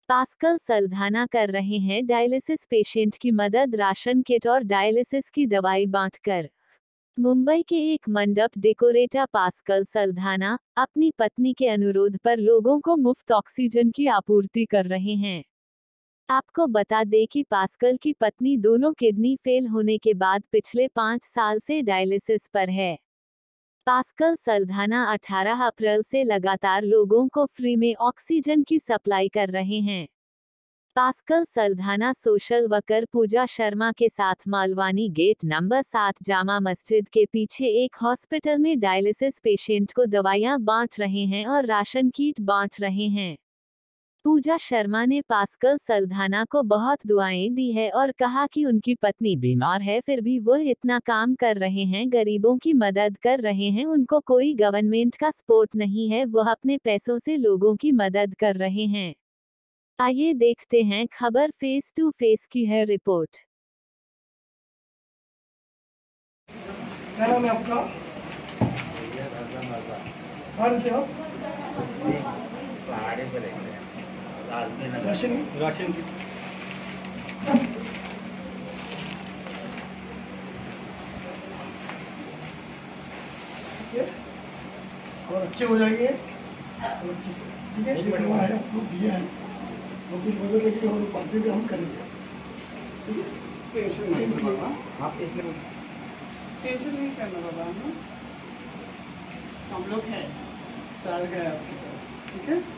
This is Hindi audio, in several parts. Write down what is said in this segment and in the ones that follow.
पास्कल सल्धाना कर रहे हैं डायलिसिस पेशेंट की मदद, राशन किट और डायलिसिस की दवाई बांटकर। मुंबई के एक मंडप डेकोरेटर पास्कल सल्धाना अपनी पत्नी के अनुरोध पर लोगों को मुफ्त ऑक्सीजन की आपूर्ति कर रहे हैं। आपको बता दें कि पास्कल की पत्नी दोनों किडनी फेल होने के बाद पिछले 5 साल से डायलिसिस पर है। पास्कल सल्धाना 18 अप्रैल से लगातार लोगों को फ्री में ऑक्सीजन की सप्लाई कर रहे हैं। Pascal Saldanha social worker Pooja Sharma के साथ मालवानी गेट नंबर 7 जामा मस्जिद के पीछे एक हॉस्पिटल में डायलिसिस पेशेंट को दवाइयां बांट रहे हैं और राशन किट बांट रहे हैं। पूजा शर्मा ने पास्कल सल्धाना को बहुत दुआएं दी है और कहा कि उनकी पत्नी बीमार है फिर भी वो इतना काम कर रहे हैं, गरीबों की मदद कर रहे हैं, उनको कोई गवर्नमेंट का सपोर्ट नहीं है, वह अपने पैसों से लोगों की मदद कर रहे हैं। आइए देखते हैं खबर फेस टू फेस की है रिपोर्ट। क्या नाम है आपका? कहाँ रहते हो आप? पहाड़ी पे रहते हैं। राशन राशन की ठीक है और अच्छे हो जाएंगे और अच्छे से, ठीक है। ये दवा है आप लोग दिया है और कुछ मदद लगेगी और बाद में भी हम करेंगे, ठीक है। टेंशन नहीं करना बाबा, आप इसमें टेंशन नहीं करना बाबा। हम लोग हैं, सर है आपके पास, ठीक है।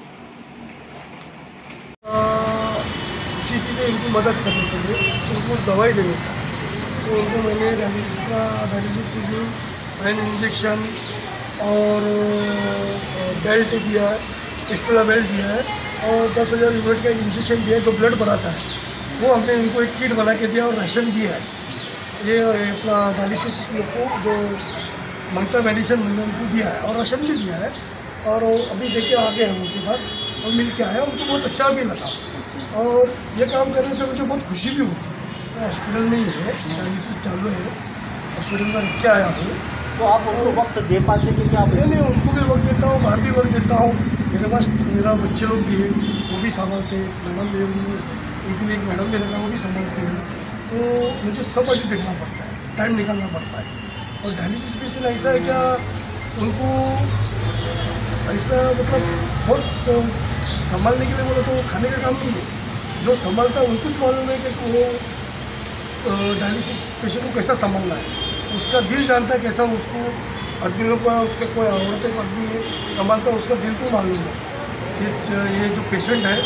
खुशी थी कि इनकी मदद करने के लिए उनको कुछ दवाई देने का, तो उनको मैंने डायलिसिस की पैन इंजेक्शन और बेल्ट दिया है, फिस्टुला बेल्ट दिया है और 10,000 यूनिट का एक इंजेक्शन दिया है जो ब्लड बढ़ाता है, वो हमने इनको एक किट बना के दिया और राशन दिया है। ये अपना डायलिसिस लोग को जो मांगता मेडिसिन मैंने उनको दिया है और राशन भी दिया है और अभी देखिए आगे हैं उनके पास और मिल के आया, उनको बहुत अच्छा भी लगा और ये काम करने से मुझे बहुत खुशी भी होती है। मैं हॉस्पिटल में ही है, डायलिसिस चालू है, हॉस्पिटल में रख के आया हूँ। तो आप उनको वक्त दे पाते थे क्या? नहीं, उनको भी वक्त देता हूँ, बाहर भी वक्त देता हूँ। मेरे पास मेरा बच्चे लोग भी है, वो भी संभालते हैं, मैडम भी उनके लिए एक मैडम भी रखा, वो भी संभालते हैं, तो मुझे सब अभी देखना पड़ता है, टाइम निकालना पड़ता है। और डायलिसिस पेशेंट ऐसा है क्या, उनको ऐसा मतलब बहुत संभालने के लिए बोला तो खाने का काम नहीं है, जो संभालता है उनको मालूम है कि वो डायलिसिस पेशेंट को कैसा संभालना है, उसका दिल जानता है कैसा उसको आदमी लोग का, उसका कोई औरत है आदमी है संभालता है, उसका दिल को मालूम है ये जो पेशेंट है।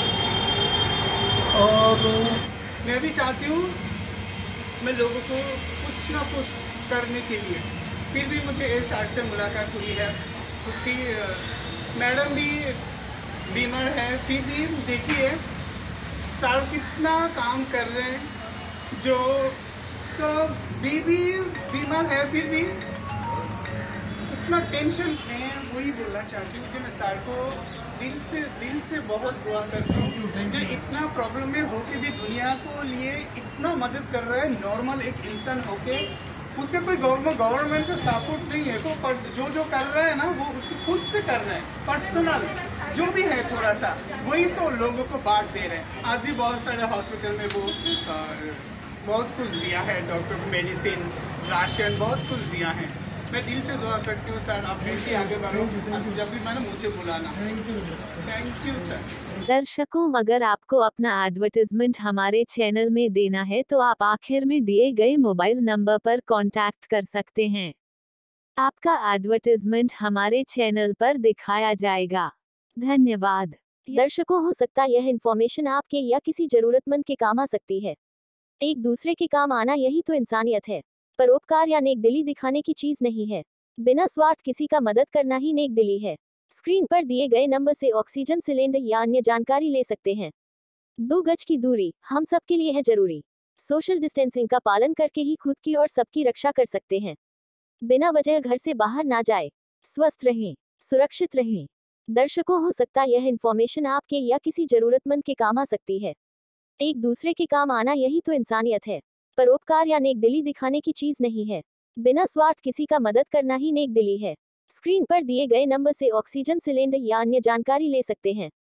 और मैं भी चाहती हूँ मैं लोगों को कुछ ना कुछ करने के लिए, फिर भी मुझे इस सर से मुलाकात हुई है, उसकी मैडम भी बीमार है, फिर भी देखिए सर कितना काम कर रहे हैं, जो उसका बीबी बीमार है फिर भी इतना टेंशन। मैं वही बोलना चाहती हूँ कि मैं सर को दिल से बहुत दुआ करती हूँ, जो इतना प्रॉब्लम में होके भी दुनिया को लिए इतना मदद कर रहा है, नॉर्मल एक इंसान होके, उसके कोई गवर्नमेंट का सपोर्ट नहीं है, तो जो कर रहा है ना वो उसको खुद से कर रहा है, पर्सनल जो भी है थोड़ा सा वही तो लोगों को बांट दे रहे हैं। आज भी बहुत सारे हॉस्पिटल में वो बहुत कुछ दिया है, डॉक्टर को मेडिसिन, राशन, बहुत कुछ दिया है। मैं दिल से दुआ करती हूँ सर, आप ऐसे ही आगे बढ़ो, जब भी मैंने मुझे बुलाना। Thank you sir. दर्शकों, अगर आपको अपना एडवर्टाइजमेंट हमारे चैनल में देना है तो आप आखिर में दिए गए मोबाइल नंबर पर कांटेक्ट कर सकते हैं। आपका एडवर्टाइजमेंट हमारे चैनल पर दिखाया जाएगा। धन्यवाद। दर्शकों, हो सकता है यह इन्फॉर्मेशन आपके या किसी जरूरतमंद के काम आ सकती है। एक दूसरे के काम आना यही तो इंसानियत है। परोपकार या नेकदिली दिखाने की चीज नहीं है, बिना स्वार्थ किसी का मदद करना ही नेकदिली है। स्क्रीन पर दिए गए नंबर से ऑक्सीजन सिलेंडर या अन्य जानकारी ले सकते हैं। 2 गज की दूरी हम सब के लिए है जरूरी। सोशल डिस्टेंसिंग का पालन करके ही खुद की और सबकी रक्षा कर सकते हैं। बिना वजह घर से बाहर ना जाए। स्वस्थ रहें, सुरक्षित रहें। दर्शकों, हो सकता है यह इन्फॉर्मेशन आपके या किसी जरूरतमंद के काम आ सकती है। एक दूसरे के काम आना यही तो इंसानियत है। परोपकार या नेकदिली दिखाने की चीज नहीं है, बिना स्वार्थ किसी का मदद करना ही नेकदिली है। स्क्रीन पर दिए गए नंबर से ऑक्सीजन सिलेंडर या अन्य जानकारी ले सकते हैं।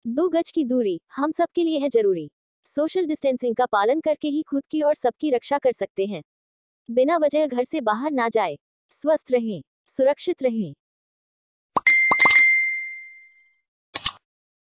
2 गज की दूरी हम सबके लिए है जरूरी। सोशल डिस्टेंसिंग का पालन करके ही खुद की और सबकी रक्षा कर सकते हैं। बिना वजह घर से बाहर ना जाए। स्वस्थ रहें, सुरक्षित रहें।